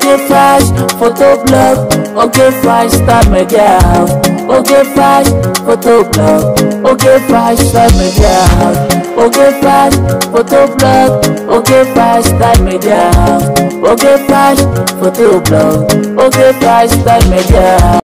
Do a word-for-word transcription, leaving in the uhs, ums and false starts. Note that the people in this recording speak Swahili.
okay flash, photo blog, okay flash, start media house, okay flash, photo blog, okay flash, start media house, okay flash, photo blog, okay flash, start media house, okay flash, photo blog, okay flash, start media house.